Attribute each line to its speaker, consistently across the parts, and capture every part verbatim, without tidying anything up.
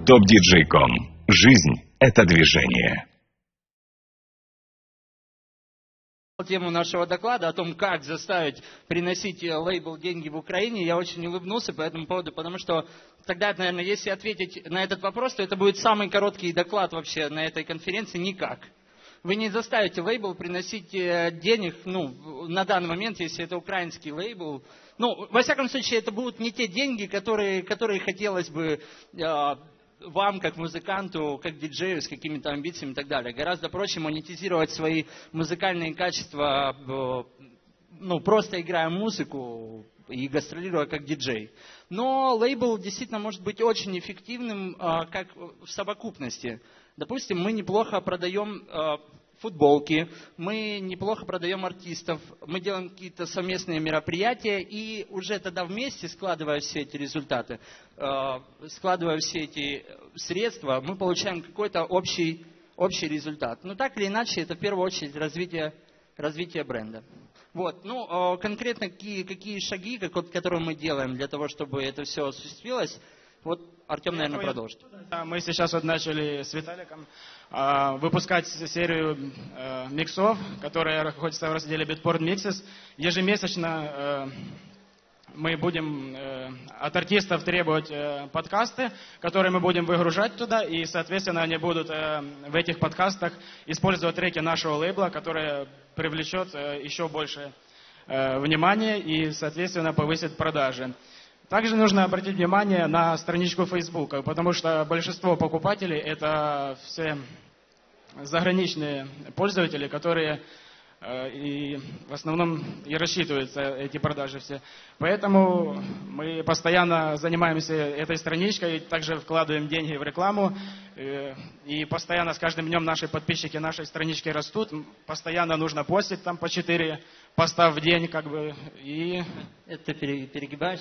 Speaker 1: топ диджей точка ком. Жизнь – это движение.
Speaker 2: Тему нашего доклада о том, как заставить приносить лейбл деньги в Украине, я очень улыбнулся по этому поводу, потому что тогда, наверное, если ответить на этот вопрос, то это будет самый короткий доклад вообще на этой конференции. Никак. Вы не заставите лейбл приносить денег, ну, на данный момент, если это украинский лейбл. Ну, во всяком случае, это будут не те деньги, которые, которые хотелось бы э, вам, как музыканту, как диджею, с какими-то амбициями и так далее. Гораздо проще монетизировать свои музыкальные качества, э, ну, просто играя музыку и гастролируя как диджей. Но лейбл действительно может быть очень эффективным, э, как в совокупности. Допустим, мы неплохо продаем э, футболки, мы неплохо продаем артистов, мы делаем какие-то совместные мероприятия, и уже тогда вместе, складывая все эти результаты, э, складывая все эти средства, мы получаем какой-то общий, общий результат. Но так или иначе, это в первую очередь развитие, развитие бренда. Вот. Ну, э, конкретно какие, какие шаги, как, которые мы делаем для того, чтобы это все осуществилось, вот Артем, наверное, продолжит.
Speaker 3: Мы сейчас вот начали с Виталиком э, выпускать серию э, миксов, которые находятся в разделе Beatport Mixes. Ежемесячно э, мы будем э, от артистов требовать э, подкасты, которые мы будем выгружать туда, и, соответственно, они будут э, в этих подкастах использовать треки нашего лейбла, которые привлечет э, еще больше э, внимания и, соответственно, повысит продажи. Также нужно обратить внимание на страничку Facebook, потому что большинство покупателей – это все заграничные пользователи, которые э, и в основном и рассчитываются эти продажи все. Поэтому мы постоянно занимаемся этой страничкой, также вкладываем деньги в рекламу. Э, и постоянно с каждым днем наши подписчики нашей странички растут. Постоянно нужно постить там по четыре поста в день, как бы, и...
Speaker 2: Это перегибаешь?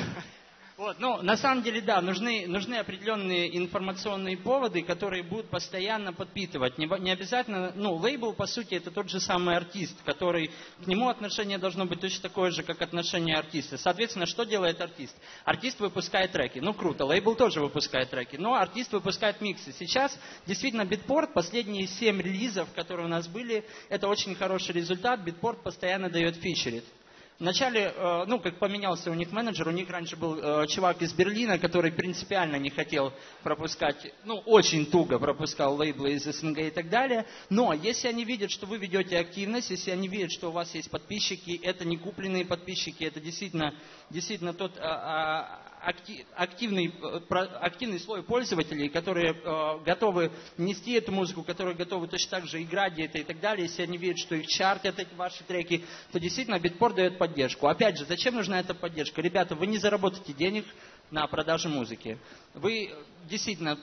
Speaker 2: Вот, ну, на самом деле, да, нужны, нужны определенные информационные поводы, которые будут постоянно подпитывать. Не, не обязательно, ну, лейбл, по сути, это тот же самый артист, который, к нему отношение должно быть точно такое же, как отношение артиста. Соответственно, что делает артист? Артист выпускает треки. Ну, круто, лейбл тоже выпускает треки, но артист выпускает миксы. Сейчас, действительно, Beatport, последние семь релизов, которые у нас были, это очень хороший результат. Beatport постоянно дает фичерит. Вначале, ну, как поменялся у них менеджер, у них раньше был э, чувак из Берлина, который принципиально не хотел пропускать, ну, очень туго пропускал лейблы из СНГ и так далее. Но если они видят, что вы ведете активность, если они видят, что у вас есть подписчики, это не купленные подписчики, это действительно, действительно тот а, а, актив, активный, про, активный слой пользователей, которые э, готовы нести эту музыку, которые готовы точно так же играть где-то и так далее. Если они видят, что их чартят эти ваши треки, то действительно Beatport дает поддержку. Поддержку. Опять же, зачем нужна эта поддержка? Ребята, вы не заработаете денег на продаже музыки. Вы действительно,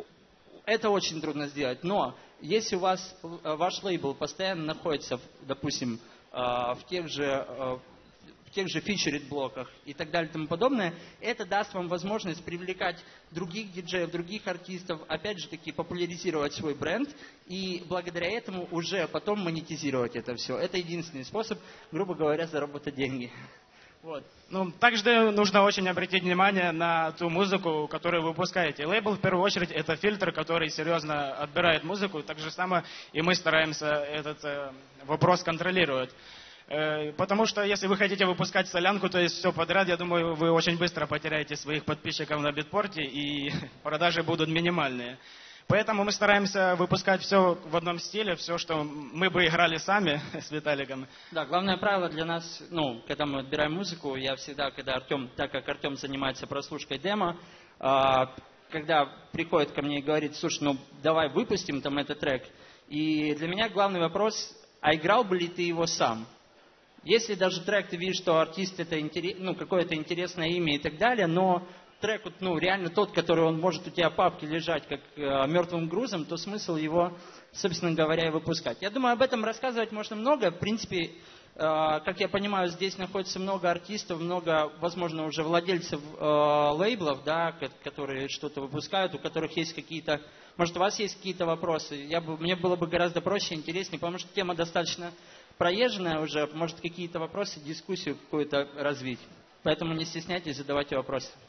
Speaker 2: это очень трудно сделать. Но если у вас ваш лейбл постоянно находится, допустим, в тех же, в тех же фичерит-блоках и так далее и тому подобное, это даст вам возможность привлекать других диджеев, других артистов, опять же таки популяризировать свой бренд и благодаря этому уже потом монетизировать это все. Это единственный способ, грубо говоря, заработать деньги. Вот.
Speaker 3: Ну, также нужно очень обратить внимание на ту музыку, которую вы выпускаете. Лейбл, в первую очередь, это фильтр, который серьезно отбирает музыку. Так же самое и мы стараемся этот э, вопрос контролировать. Потому что если вы хотите выпускать солянку, то есть все подряд, я думаю, вы очень быстро потеряете своих подписчиков на Beatport, и продажи будут минимальные. Поэтому мы стараемся выпускать все в одном стиле, все, что мы бы играли сами с Виталиком.
Speaker 2: Да, главное правило для нас, ну, когда мы отбираем музыку, я всегда, когда Артем, так как Артем занимается прослушкой демо, когда приходит ко мне и говорит: слушай, ну давай выпустим там этот трек. И для меня главный вопрос: а играл бы ли ты его сам? Если даже трек, ты видишь, что артист это интерес, ну, какое-то интересное имя и так далее, но трек, ну, реально тот, который он может у тебя в папке лежать как э, мертвым грузом, то смысл его, собственно говоря, и выпускать. Я думаю, об этом рассказывать можно много. В принципе, э, как я понимаю, здесь находится много артистов, много, возможно, уже владельцев э, лейблов, да, которые что-то выпускают, у которых есть какие-то... Может, у вас есть какие-то вопросы? Я бы, мне было бы гораздо проще, интереснее, потому что тема достаточно проезженная уже. Может, какие-то вопросы, дискуссию какую-то развить. Поэтому не стесняйтесь, задавайте вопросы.